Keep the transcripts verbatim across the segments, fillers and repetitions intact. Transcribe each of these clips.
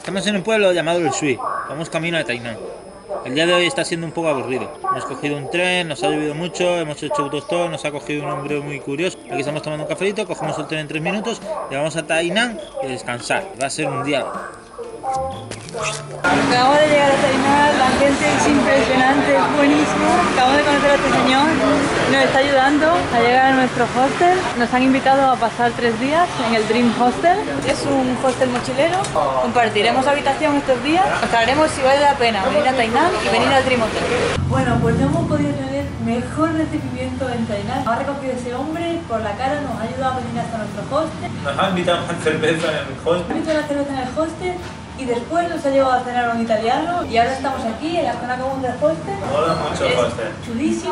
Estamos en un pueblo llamado El Shui. Vamos camino a Tainan. El día de hoy está siendo un poco aburrido. Hemos cogido un tren, nos ha llovido mucho, hemos hecho autostop, nos ha cogido un hombre muy curioso. Aquí estamos tomando un cafelito, cogemos el tren en tres minutos, llegamos a Tainan y a descansar. Va a ser un día. Acabamos de llegar a Tainan, la gente es impresionante, es buenísimo. Acabamos de conocer a este señor, nos está ayudando a llegar a nuestro hostel. Nos han invitado a pasar tres días en el Dream Hostel. Es un hostel mochilero, compartiremos habitación estos días. Aclararemos si vale la pena venir a Tainan y venir al Dream Hotel. Bueno, pues no hemos podido tener mejor recibimiento en Tainan. Nos ha recogido ese hombre por la cara, nos ha ayudado a venir hasta nuestro hostel. Nos ha invitado a una cerveza en el hostel. Nos ha invitado a una cerveza en el hostel. Y después nos ha llevado a cenar a un italiano y ahora estamos aquí en la zona común del hostel. Mola mucho el hostel. Chulísimo.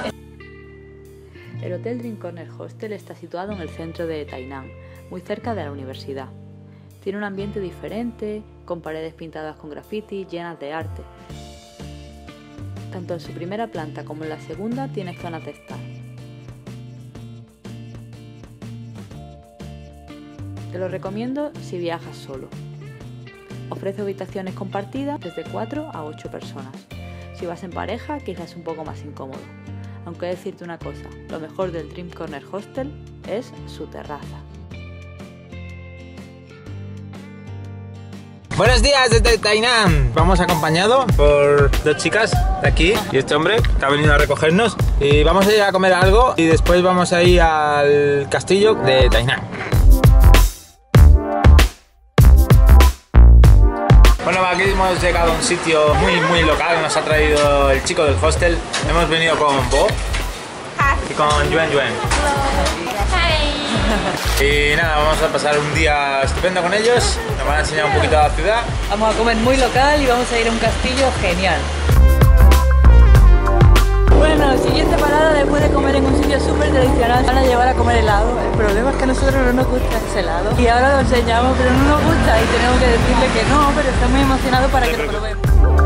El Hotel Dream Corner Hostel está situado en el centro de Tainan, muy cerca de la universidad. Tiene un ambiente diferente, con paredes pintadas con graffiti llenas de arte. Tanto en su primera planta como en la segunda tiene zonas de estar. Te lo recomiendo si viajas solo. Ofrece habitaciones compartidas desde cuatro a ocho personas. Si vas en pareja, quizás un poco más incómodo. Aunque decirte una cosa, lo mejor del Dream Corner Hostel es su terraza. Buenos días desde Tainan. Vamos acompañado por dos chicas de aquí y este hombre que ha venido a recogernos. Y vamos a ir a comer algo y después vamos a ir al castillo de Tainan. Bueno, aquí hemos llegado a un sitio muy muy local, nos ha traído el chico del hostel. Hemos venido con Bo y con Yuen Yuen. Y nada, vamos a pasar un día estupendo con ellos, nos van a enseñar un poquito de la ciudad. Vamos a comer muy local y vamos a ir a un castillo genial. Bueno, siguiente parada, después de comer en un sitio súper tradicional, van a llevar a comer helado. El problema es que a nosotros no nos gusta ese helado. Y ahora lo enseñamos, pero no nos gusta y tenemos que decirle que no, pero está muy emocionado para que lo probemos.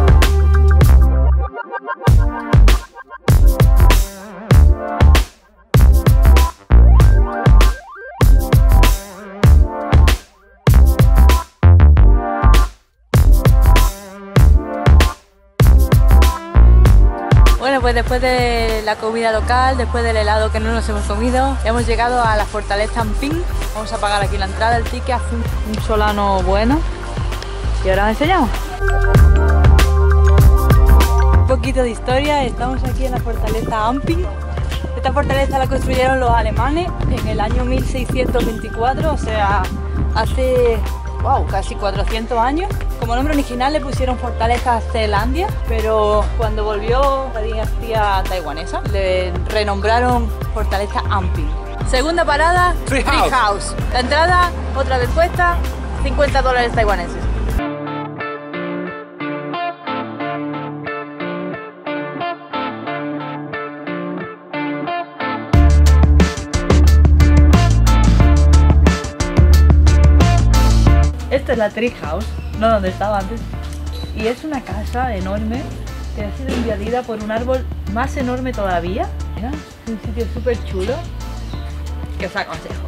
Bueno, pues después de la comida local, después del helado que no nos hemos comido, hemos llegado a la fortaleza Amping. Vamos a pagar aquí la entrada, el ticket, hace un, un solano bueno. Y ahora os enseñamos. Un poquito de historia, estamos aquí en la fortaleza Amping. Esta fortaleza la construyeron los alemanes en el año mil seiscientos veinticuatro, o sea, hace wow, casi cuatrocientos años. Como nombre original le pusieron Fortaleza Zeelandia, pero cuando volvió la dinastía taiwanesa le renombraron Fortaleza Amping. Segunda parada, Tree House. House. La entrada otra vez cuesta cincuenta dólares taiwaneses. Esta es la Tree House, no donde estaba antes, y es una casa enorme que ha sido invadida por un árbol más enorme todavía. Mira, es un sitio súper chulo que os aconsejo.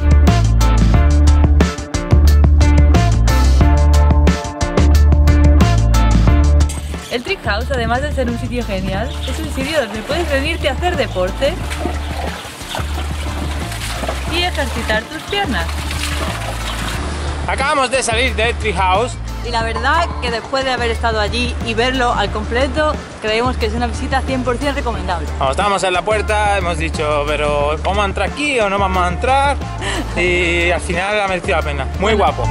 El Tree House, además de ser un sitio genial, es un sitio donde puedes venirte a hacer deporte y ejercitar tus piernas. Acabamos de salir de Tree House. Y la verdad que después de haber estado allí y verlo al completo, creemos que es una visita cien por cien recomendable. Cuando estábamos en la puerta hemos dicho, pero ¿vamos a entrar aquí o no vamos a entrar? Y al final ha merecido la pena. Muy guapo.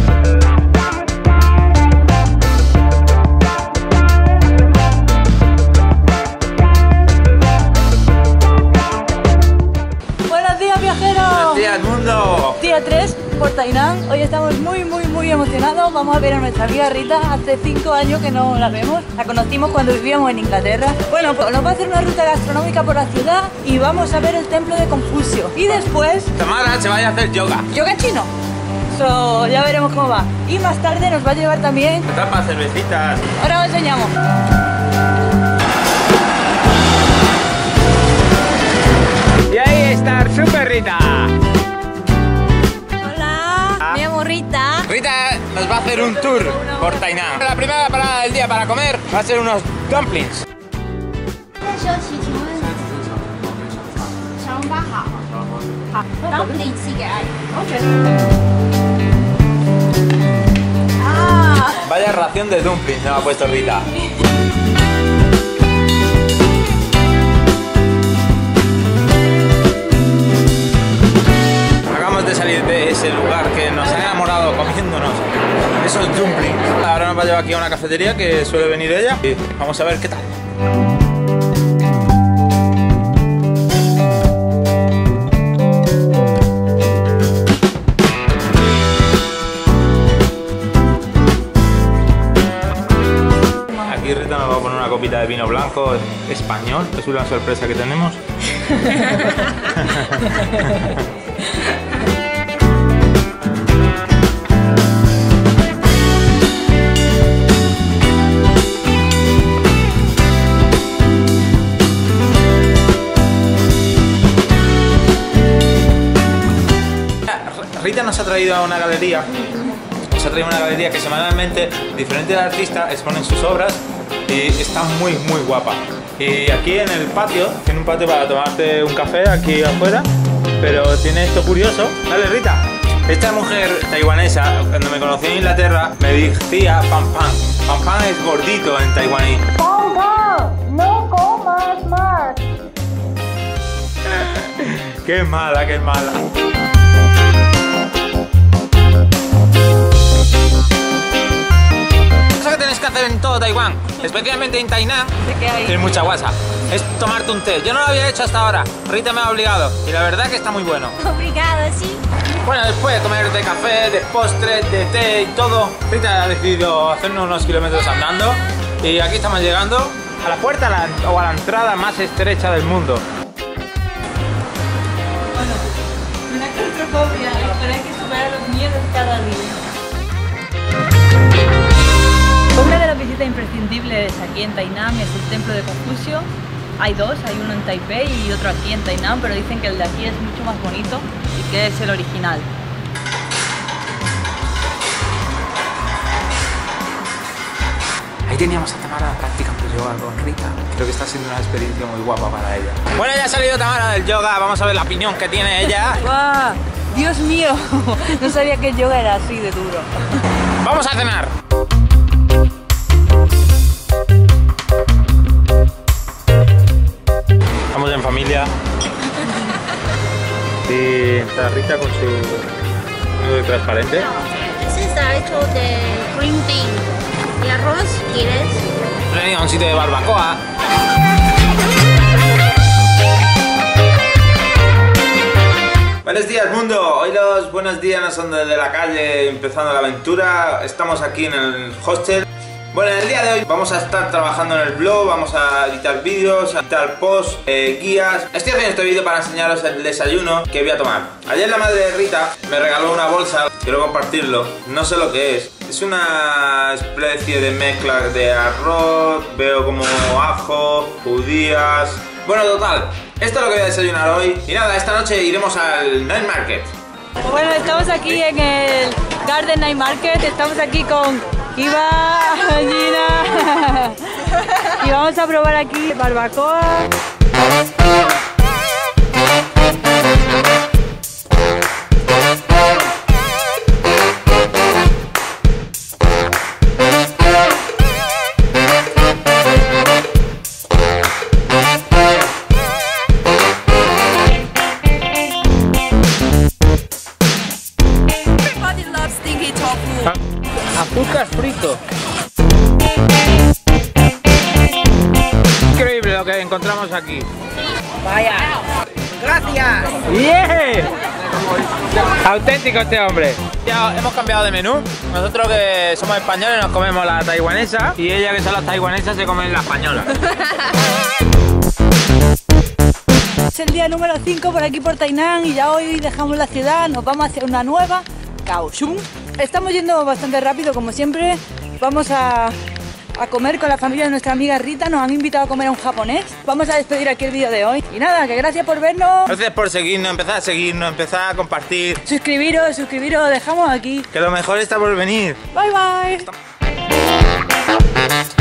¡Buenos días, viajeros! ¡Buenos días, mundo! Día tres por Tainan. Hoy estamos muy muy muy emocionados. Vamos a ver a nuestra amiga Rita. Hace cinco años que no la vemos. La conocimos cuando vivíamos en Inglaterra. Bueno, pues nos va a hacer una ruta gastronómica por la ciudad y vamos a ver el templo de Confucio. Y después... Tamara se vaya a hacer yoga. ¿Yoga chino? So, ya veremos cómo va. Y más tarde nos va a llevar también... Tapas, cervecitas. Ahora os enseñamos. Y ahí está Super Rita. Hola, Ah. me llamo Rita. Rita nos nos va a hacer un tour por Tainan. La primera parada del día para comer va a ser unos dumplings. Vaya ración de dumplings me ha puesto Rita. Acabamos de salir de ese lugar que nos ha enamorado comiéndonos esos dumplings. Ahora nos va a llevar aquí a una cafetería que suele venir ella y vamos a ver qué tal. Aquí Rita nos va a poner una copita de vino blanco español, es una sorpresa que tenemos. Rita nos ha traído a una galería, nos ha traído una galería que semanalmente diferentes artistas exponen sus obras y está muy muy guapa. Y aquí en el patio, tiene un patio para tomarte un café aquí afuera, pero tiene esto curioso. Dale Rita, esta mujer taiwanesa, cuando me conocí en Inglaterra, me decía pan pan. Pan pan es gordito en taiwaní. Pan pan, no comas más. Qué mala, qué mala. Que hacer en todo Taiwán, especialmente en Tainan, tiene mucha guasa, es tomarte un té. Yo no lo había hecho hasta ahora, Rita me ha obligado y la verdad que está muy bueno. Obrigado, sí. Bueno, después de comer de café, de postre, de té y todo, Rita ha decidido hacernos unos kilómetros andando y aquí estamos llegando a la puerta a la, o a la entrada más estrecha del mundo. Bueno, una claustrofobia, pero hay que superar los miedos cada día. Una de las visitas imprescindibles aquí en Tainan es el templo de Confucio. Hay dos, hay uno en Taipei y otro aquí en Tainan, pero dicen que el de aquí es mucho más bonito y que es el original. Ahí teníamos a Tamara practicando yoga con Rita. Creo que está siendo una experiencia muy guapa para ella. Bueno, ya ha salido Tamara del yoga, vamos a ver la opinión que tiene ella. ¡Guau! ¡Dios mío! No sabía que el yoga era así de duro. ¡Vamos a cenar! Estamos en familia y está Rita con su nudo transparente. Este está hecho de green bean y arroz, ¿quieres? Venía a un sitio de barbacoa. Buenos días mundo, hoy los buenos días no son desde la calle empezando la aventura, estamos aquí en el hostel. Bueno, en el día de hoy vamos a estar trabajando en el blog, vamos a editar vídeos, a editar posts, eh, guías. Estoy haciendo este vídeo para enseñaros el desayuno que voy a tomar. Ayer la madre de Rita me regaló una bolsa, quiero compartirlo, no sé lo que es. Es una especie de mezcla de arroz, veo como ajo, judías... Bueno, total, esto es lo que voy a desayunar hoy. Y nada, esta noche iremos al Night Market. Bueno, estamos aquí en el Garden Night Market, estamos aquí con Iva, Gina y vamos a probar aquí barbacoa. Azúcar frito. Increíble lo que encontramos aquí. Vaya. Gracias. ¡Yeah! Auténtico este hombre. Ya hemos cambiado de menú. Nosotros que somos españoles nos comemos la taiwanesa y ella que son las taiwanesas se comen la española. Es el día número cinco por aquí por Tainan y ya hoy dejamos la ciudad, nos vamos hacia una nueva, Kaohsiung. Estamos yendo bastante rápido como siempre, vamos a a comer con la familia de nuestra amiga Rita. Nos han invitado a comer a un japonés. Vamos a despedir aquí el vídeo de hoy. Y nada, que gracias por vernos. Gracias por seguirnos, empezar a seguirnos, empezar a compartir. Suscribiros, suscribiros, lo dejamos aquí. Que lo mejor está por venir. Bye bye.